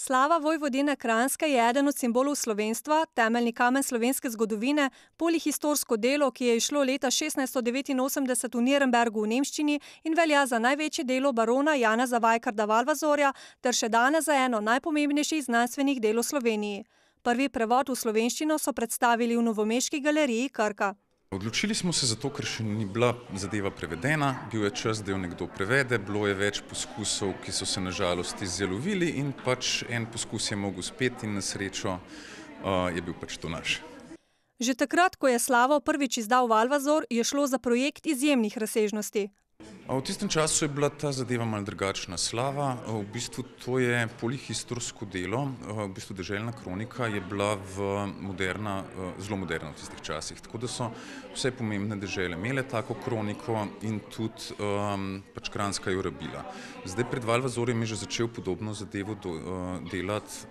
Slava Vojvodine Kranjske je eden od simbolov slovenstva, temeljni kamen slovenske zgodovine, polihistorsko delo, ki je izšlo leta 1689 v Nürnbergu v nemščini in velja za največje delo barona Janeza Vajkarda Valvazorja ter še danes za eno najpomembnejših znanstvenih del v Sloveniji. Prvi prevod v slovenščino so predstavili v Novomeški galeriji Krka. Odločili smo se zato, ker še ni bila zadeva prevedena, bil je čas, da jo nekdo prevede, bilo je več poskusov, ki so se na žalost izjalovili in pač en poskus je mogel uspeti in na srečo je bil pač to naš. Že takrat, ko je Slavo prvič izdal Valvazor, je šlo za projekt izjemnih razsežnosti. V tistem času je bila ta zadeva malo drugačna. Slava, v bistvu to je polihistorsko delo, v bistvu deželna kronika je bila zelo moderna v tistih časih, tako da so vse pomembne dežele imele tako kroniko in tudi pač Kranjska jo rabila. Zdaj pred Valvazorjem je že začel podobno zadevo delati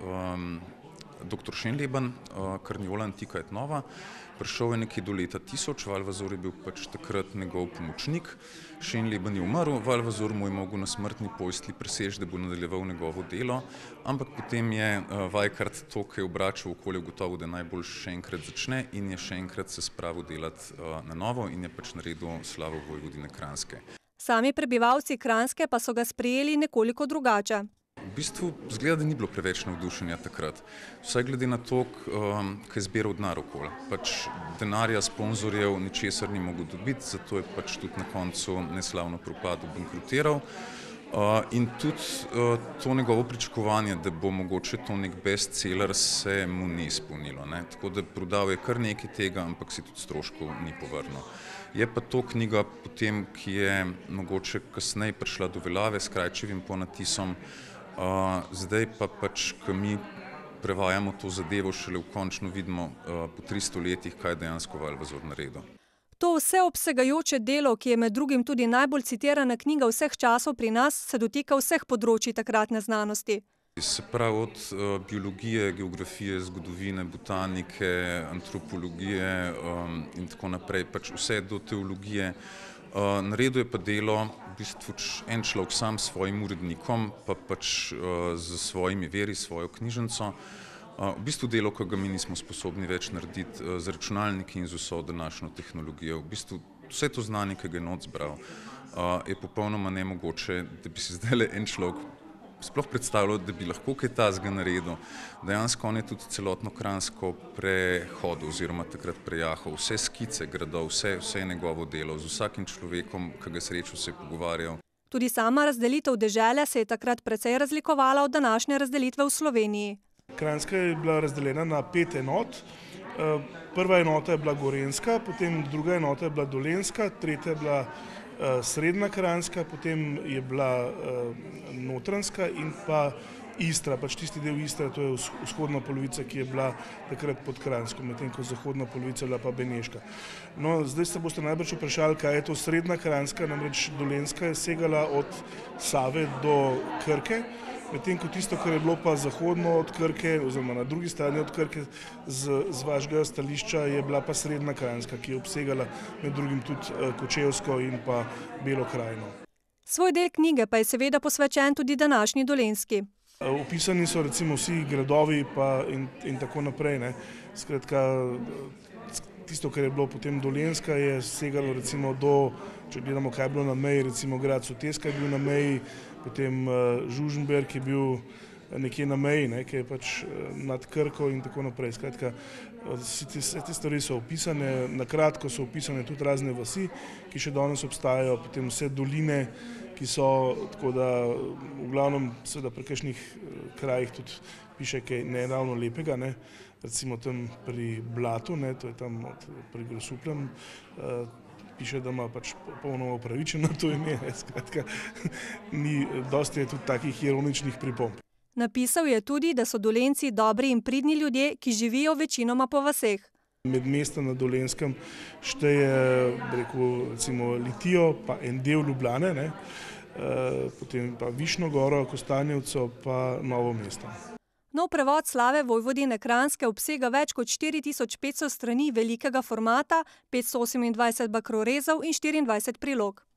dr. Schönleben, Carniola Antica et Nova. Prišel je nekje do leta 1000, Valvazor je bil pač takrat njegov pomočnik, Schönleben je umrl, Valvazor mu je mogel na smrtni postelji priseči, da bo nadaljeval njegovo delo, ampak potem je Vajkard to, ki je obračal okolje, ugotovil, da najbolj še enkrat začne in je še enkrat se spravil delati na novo in je pač naredil Slavo Vojvodine Kranjske. Sami prebivalci Kranjske pa so ga sprejeli nekoliko drugače. V bistvu zgleda, da ni bilo preveč navdušenja takrat. Vsaj glede na to, kaj je zbiral denar okoli. Pač denarja sponzorjev ničesar ni mogel dobiti, zato je pač tudi na koncu neslavno propadel, bankrotiral. In tudi to njegovo pričakovanje, da bo mogoče to nek bestseller, se mu ni izpolnilo. Tako da prodal je kar nekaj tega, ampak si tudi stroškov ni povrnil. Je pa to knjiga potem, ki je mogoče kasneje prišla do veljave s Krajčevim ponatisom. Zdaj pa pač, ko mi prevajamo to zadevo, šele končno vidimo po 300 letih, kaj je dejansko Valvazor naredil. To vseobsegajoče delo, ki je med drugim tudi najbolj citirana knjiga vseh časov pri nas, se dotika vseh področij takratne znanosti. Se pravi od biologije, geografije, zgodovine, botanike, antropologije in tako naprej, pač vse do teologije. Naredil je pa delo v bistvu en človek sam s svojim urednikom, pa pač z svojimi veri, svojo knjižnico. V bistvu delo, ki ga mi nismo sposobni več narediti z računalniki in z vso današnjo tehnologijo. V bistvu vse to znanje, ki ga je not zbral, je popolnoma nemogoče, da bi si zdaj en človek sploh predstavljal, da bi lahko kaj takega naredil. Dejansko on je tudi celotno Kranjsko prehodil oziroma takrat prejahal. Vse skice gradov, vse je njegovo delo. Z vsakim človekom, ki ga srečal, se je pogovarjal. Tudi sama razdelitev dežele se je takrat precej razlikovala od današnje razdelitve v Sloveniji. Kranjska je bila razdeljena na 5 enot. Prva enota je bila Gorenjska, potem druga enota je bila Dolenjska, tretja je bila Srednja Kranjska, potem je bila Notranjska in pa Istra, pač tisti del Istre, to je vzhodna polovica, ki je bila takrat pod Kranjsko, medtem ko zahodna polovica je bila pa Beneška. No, zdaj se boste najbrž vprašali, kaj je to Srednja Kranjska, namreč Dolenjska je segala od Save do Krke, medtem ko tisto, kar je bilo pa zahodno od Krke, oziroma na drugi strani od Krke, z vašega stališča je bila pa Srednja Kranjska, ki je obsegala med drugim tudi Kočevsko in pa Belo krajino. Svoj del knjige pa je seveda posvečen tudi današnji Dolenjski. Opisani so recimo vsi gradovi in tako naprej. Skratka, tisto, kar je bilo potem Dolenjska, je segalo recimo do, če gledamo, kaj je bilo na meji, recimo grad Soteska je bil na meji, potem Žužemberk je bil nekje na meji, ki je pač nad Krko in tako naprej. Skratka, vse te stvari so opisane, na kratko so opisane tudi razne vasi, ki še danes obstajajo, potem vse doline, ki so, tako da v glavnem seveda pri kakšnih krajih tudi piše kaj ne ravno lepega, recimo tam pri Blatu, to je tam pri Grosupljem, piše, da ima pač polno upravičeno to ime, skratka, dosti je tudi takih ironičnih pripomb. Napisal je tudi, da so Dolenjci dobri in pridni ljudje, ki živijo večinoma po vaseh. Med mesta na Dolenjskem šteje, recimo Litijo, pa en del Ljubljane, potem pa Višnjo Goro, Kostanjevco, pa Novo mesto. Nov prevod Slave Vojvodine Kranjske obsega več kot 4500 strani velikega formata, 528 bakrorezov in 24 prilog.